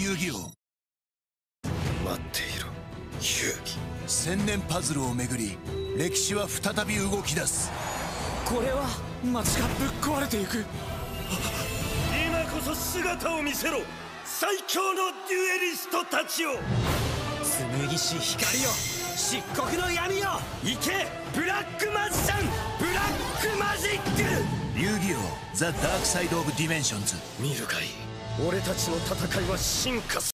遊戯王。 待っていろ遊戯。 千年パズルをめぐり歴史は再び動き出す。 これは街がぶっ壊れていく。 今こそ姿を見せろ、最強のデュエリストたちよ。 紡ぎし光よ、漆黒の闇よ、行けブラックマジシャン、ブラックマジック。 遊戯王ザ・ダークサイド・オブ・ディメンションズ。 見るかい、俺たちの戦いは進化する。